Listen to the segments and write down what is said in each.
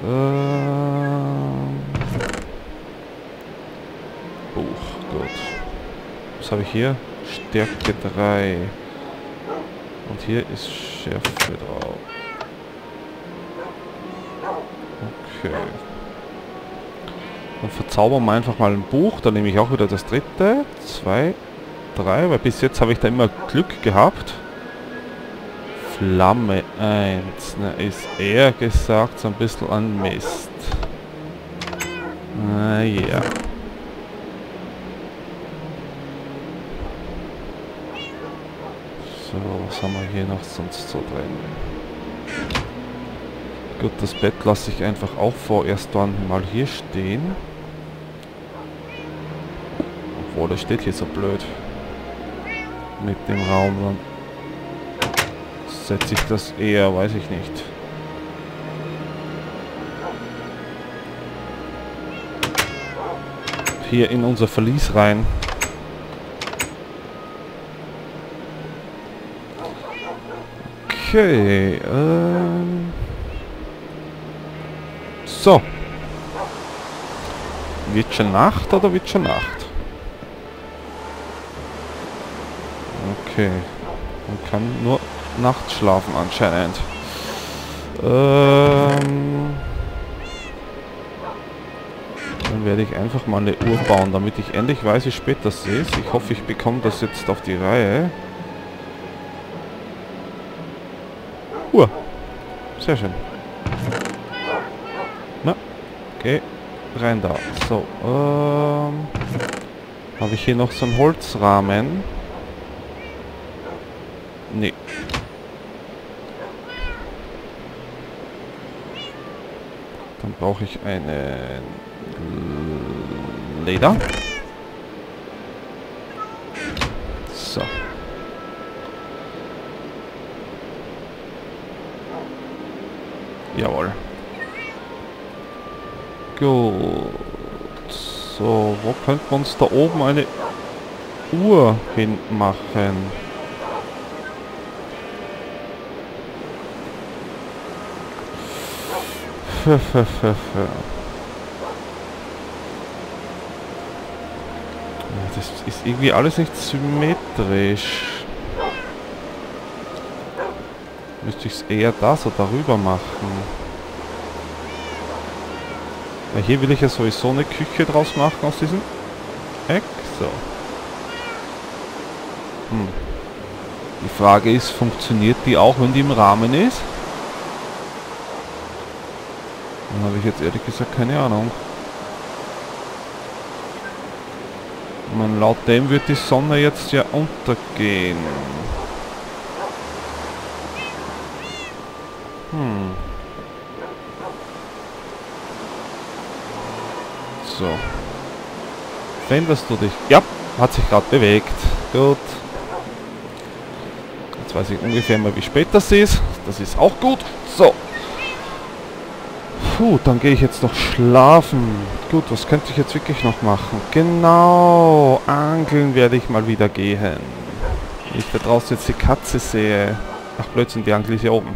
Buch, gut. Was habe ich hier? Stärke 3. Und hier ist Schärfe drauf. Okay. Dann verzaubern wir einfach mal ein Buch. Dann nehme ich auch wieder das dritte. 2, 3. Weil bis jetzt habe ich da immer Glück gehabt. Flamme 1. Na, ist eher gesagt so ein bisschen an Mist. Ja. So, was haben wir hier noch sonst so drin? Gut, das Bett lasse ich einfach auch vorerst dann mal hier stehen. Obwohl, das steht hier so blöd. Mit dem Raum. Dann setze ich das eher, weiß ich nicht. Hier in unser Verlies rein. Okay, so. Wird schon Nacht oder wird schon Nacht? Okay. Man kann nur nachts schlafen anscheinend. Dann werde ich einfach mal eine Uhr bauen, damit ich endlich weiß, wie spät das ist. Ich hoffe, ich bekomme das jetzt auf die Reihe. Uhr. Sehr schön. Na, okay. Rein da. So, habe ich hier noch so einen Holzrahmen? Nee. Dann brauche ich eine Leder. So. Jawohl. Gut. So, wo könnte man uns da oben eine Uhr hinmachen? Das ist irgendwie alles nicht symmetrisch. Müsste ich es eher da so darüber machen. Weil hier will ich ja sowieso eine Küche draus machen aus diesem Eck. So. Die Frage ist, funktioniert die auch, wenn die im Rahmen ist? Dann habe ich jetzt ehrlich gesagt keine Ahnung. Und laut dem wird die Sonne jetzt ja untergehen. So. Veränderst du dich? Ja, hat sich gerade bewegt. Gut. Jetzt weiß ich ungefähr mal, wie spät das ist. Das ist auch gut. So. Puh, dann gehe ich jetzt noch schlafen. Gut, was könnte ich jetzt wirklich noch machen? Genau, angeln werde ich mal wieder gehen. Wenn ich da draußen jetzt die Katze sehe. Ach Blödsinn, die Angel ist ja oben.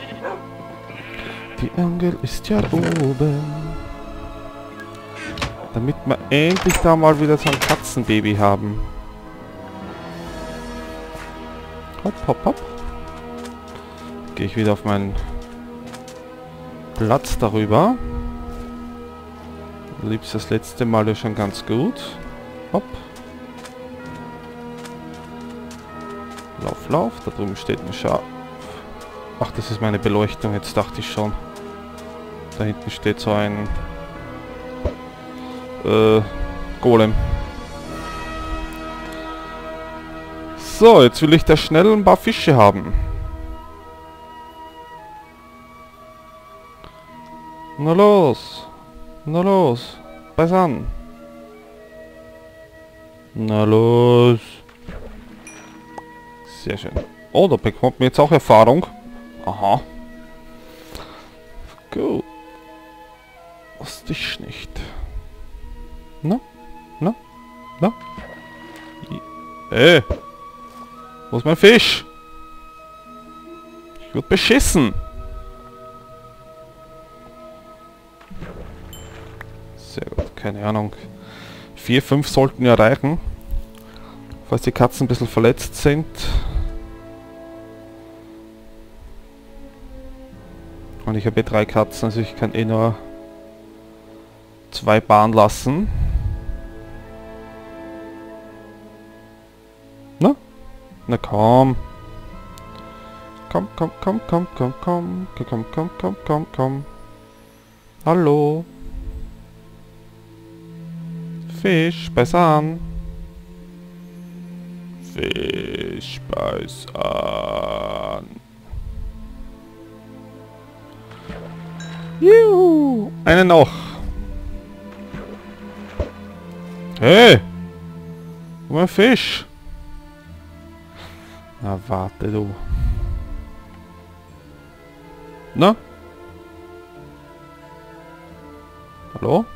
Die Angel ist ja oben. Damit wir endlich da mal wieder so ein Katzenbaby haben. Hopp, hopp, hopp. Gehe ich wieder auf meinen Platz darüber. Lieb's das letzte Mal ja schon ganz gut. Hopp. Lauf, lauf. Da drüben steht ein Schaf. Ach, das ist meine Beleuchtung. Jetzt dachte ich schon. Da hinten steht so ein Golem. So, jetzt will ich da schnell ein paar Fische haben. Na los. Na los. Beiß an. Na los. Sehr schön. Oh, da bekommt man jetzt auch Erfahrung. Aha. Gut. Was dich nicht. Na? Na? Na? Hey! Wo ist mein Fisch? Ich wurde beschissen! keine Ahnung, 4, 5 sollten ja reichen. Falls die Katzen ein bisschen verletzt sind. Und ich habe 3 Katzen, also ich kann nur 2 Bahn lassen. Na? Na komm. Komm, komm, komm, komm, komm, komm, komm, komm, komm, komm, komm. Hallo. Fisch, beiß an. Fisch, beiß an. Juhu, eine noch. Hey, wo ein Fisch? Na warte du. Na? Hallo?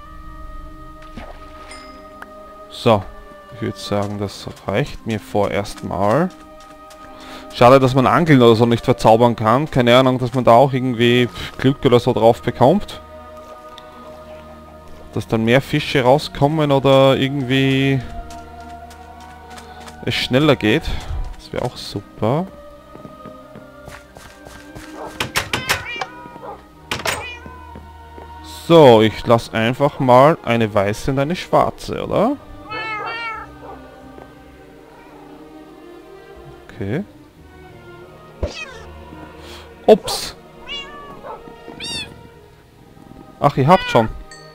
So, ich würde sagen, das reicht mir vorerst mal. Schade, dass man Angeln oder so nicht verzaubern kann. Keine Ahnung, dass man da auch irgendwie Glück oder so drauf bekommt. Dass dann mehr Fische rauskommen oder irgendwie es schneller geht. Das wäre auch super. So, ich lasse einfach mal eine weiße und eine schwarze, oder? Okay. Ups. Ach, ihr habt schon.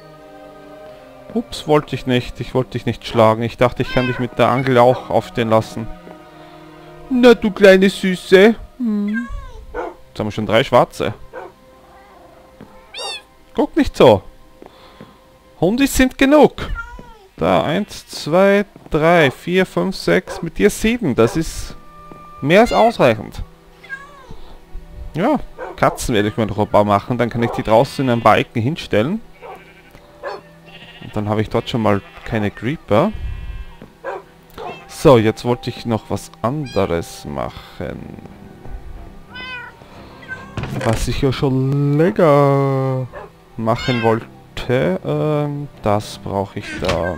Ups, wollte ich nicht. Ich wollte dich nicht schlagen. Ich dachte, ich kann dich mit der Angel auch aufstehen lassen. Na, du kleine Süße. Hm. Jetzt haben wir schon 3 schwarze. Guck nicht so. Hundis sind genug. Da, 1, 2, 3, 4, 5, 6. Mit dir 7. Das ist mehr als ausreichend. Ja, Katzen werde ich mir noch ein paar machen. Dann kann ich die draußen in ein paar Ecken hinstellen. Und dann habe ich dort schon mal keine Creeper. So, jetzt wollte ich noch was anderes machen. Was ich ja schon länger machen wollte. Das brauche ich da.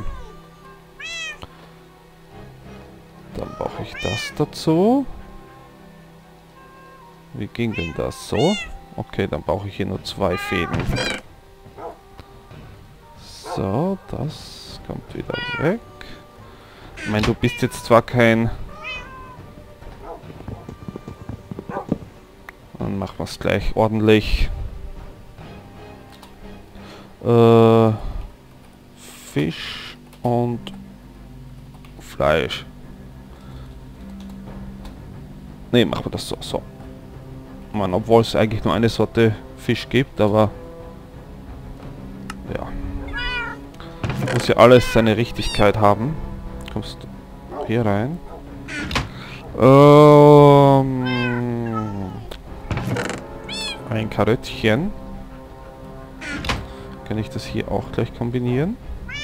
Dann brauche ich das dazu. Wie ging denn das so? Okay, dann brauche ich hier nur 2 Fäden. So, das kommt wieder weg. Ich meine, du bist jetzt zwar kein... Dann machen wir es gleich ordentlich. Fisch und Fleisch. Ne, machen wir das so. So. Man, obwohl es eigentlich nur eine Sorte Fisch gibt, aber ja. Muss ja alles seine Richtigkeit haben. Kommst du hier rein? Ein Karöttchen. Kann ich das hier auch gleich kombinieren?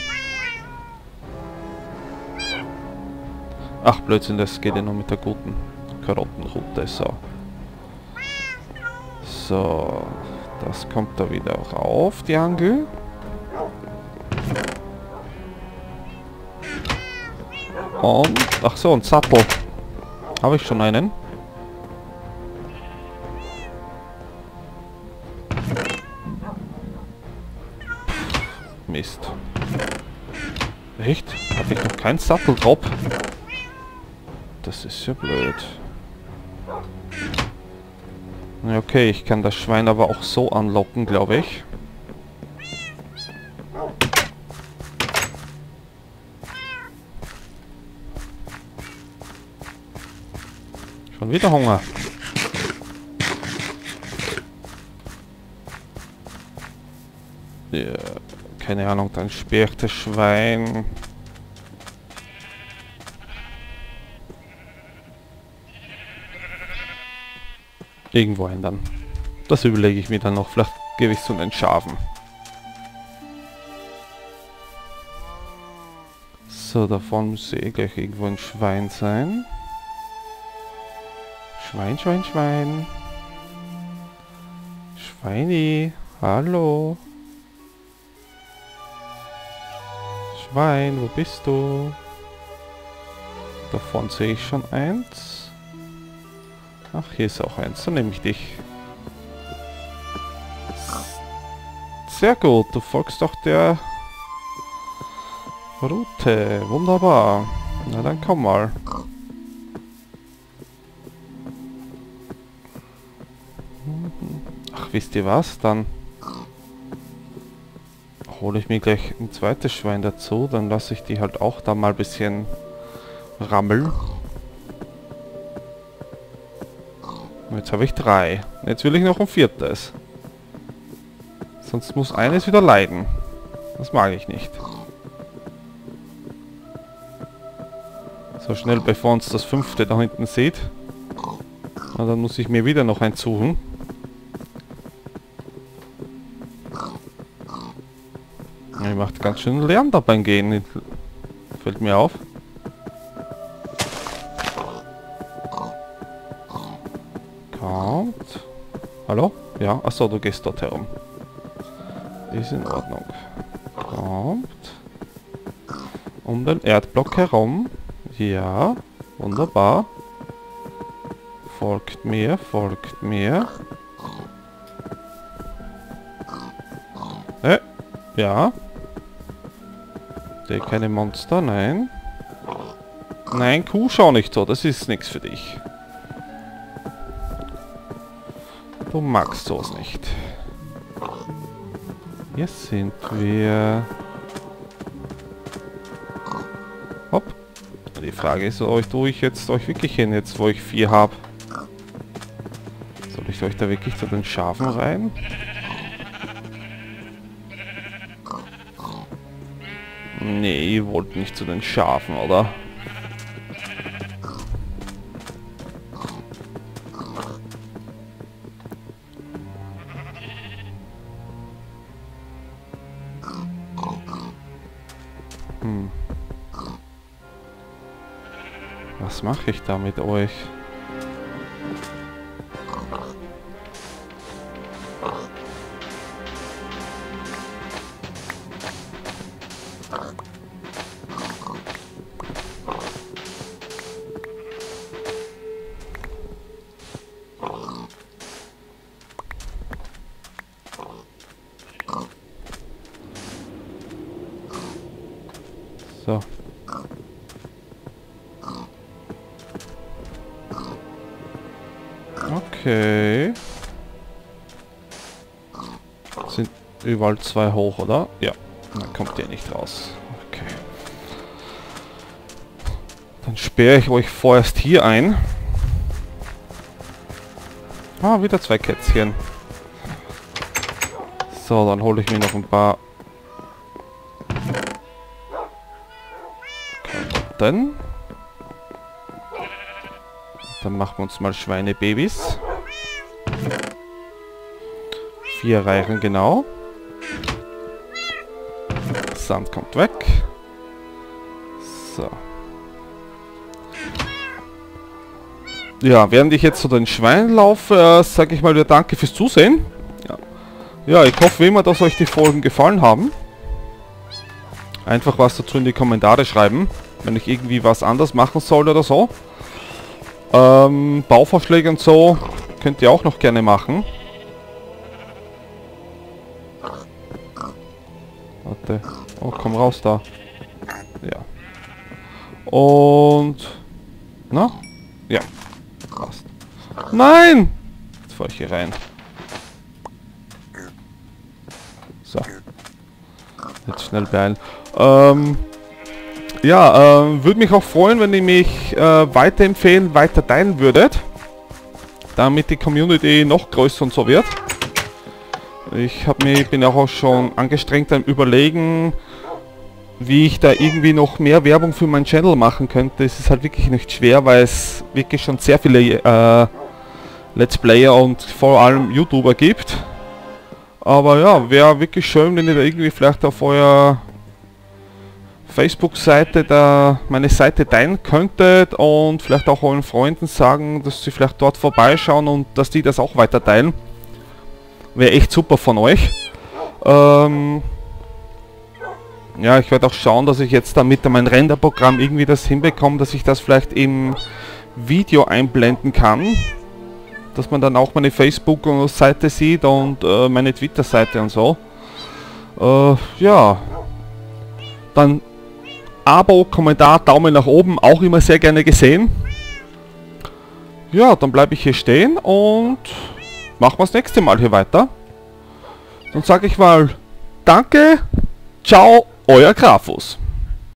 Ach Blödsinn, das geht ja nur mit der guten Karottenroute. So. So. Das kommt da wieder rauf, die Angel. Und... Ach so, ein Sattel. Habe ich schon einen? Mist. Echt? Habe ich noch keinen Satteldrop? Das ist ja blöd. Ja, okay, ich kann das Schwein aber auch so anlocken, glaube ich. Schon wieder Hunger. Ja, keine Ahnung, dann sperrt das Schwein. Irgendwo ändern. Das überlege ich mir dann noch. Vielleicht gebe ich es zu den Schafen. So, davon muss eh gleich irgendwo ein Schwein sein. Schwein, Schwein, Schwein. Schweini, hallo. Schwein, wo bist du? Davon sehe ich schon eins. Ach, hier ist auch eins. Dann nehme ich dich. Sehr gut, du folgst doch der Route. Wunderbar. Na dann komm mal. Ach, wisst ihr was? Dann hole ich mir gleich ein zweites Schwein dazu. Dann lasse ich die halt auch da mal ein bisschen rammeln. Und jetzt habe ich 3. Jetzt will ich noch ein 4. Sonst muss eines wieder leiden. Das mag ich nicht. So schnell, bevor uns das 5. da hinten sieht. Na, dann muss ich mir wieder noch eins suchen. Er macht ganz schön Lärm da beim Gehen. Fällt mir auf. Kommt. Hallo? Ja, achso, du gehst dort herum. Ist in Ordnung. Kommt. Um den Erdblock herum. Ja, wunderbar. Folgt mir, folgt mir. Ja. Keine Monster, nein. Nein, Kuh, schau nicht so, das ist nichts für dich. Du magst sowas nicht. Hier sind wir. Hopp. Die Frage ist, tue ich jetzt euch wirklich hin, jetzt wo ich 4 habe. Soll ich euch da wirklich zu den Schafen rein? Nee, ihr wollt nicht zu den Schafen, oder? Was mache ich da mit euch? So. Okay. Sind überall 2 hoch, oder? Ja. Dann kommt ihr nicht raus. Okay. Dann sperre ich euch vorerst hier ein. Ah, wieder 2 Kätzchen. So, dann hole ich mir noch ein paar Karotten. Dann machen wir uns mal Schweinebabys. 4 reichen genau. Sand kommt weg. So. Ja, während ich jetzt zu den Schweinen laufe, sage ich mal wieder danke fürs Zusehen. Ja, ich hoffe wie immer, dass euch die Folgen gefallen haben. Einfach was dazu in die Kommentare schreiben, wenn ich irgendwie was anders machen soll oder so. Bauvorschläge und so könnt ihr auch noch gerne machen. Warte. Oh, komm raus da. Ja. Und... Na? Ja. Passt. Nein! Jetzt fahr ich hier rein. So. Jetzt schnell beeilen. Ja, würde mich auch freuen, wenn ihr mich weiterempfehlen, weiter teilen würdet. Damit die Community noch größer und so wird. Bin auch schon angestrengt am Überlegen, wie ich da irgendwie noch mehr Werbung für meinen Channel machen könnte. Es ist halt wirklich nicht schwer, weil es wirklich schon sehr viele Let's Player und vor allem YouTuber gibt. Aber ja, wäre wirklich schön, wenn ihr da irgendwie vielleicht auf eurer Facebook-Seite da meine Seite teilen könntet und vielleicht auch euren Freunden sagen, dass sie vielleicht dort vorbeischauen und dass die das auch weiter teilen. Wäre echt super von euch. Ja, ich werde auch schauen, dass ich jetzt dann mit meinem Renderprogramm irgendwie das hinbekomme, dass ich das vielleicht im Video einblenden kann. Dass man dann auch meine Facebook-Seite sieht und meine Twitter-Seite und so. Ja. Dann Abo, Kommentar, Daumen nach oben, auch immer sehr gerne gesehen. Ja, dann bleibe ich hier stehen und machen wir das nächste Mal hier weiter. Dann sage ich mal, danke, ciao, euer Grafus.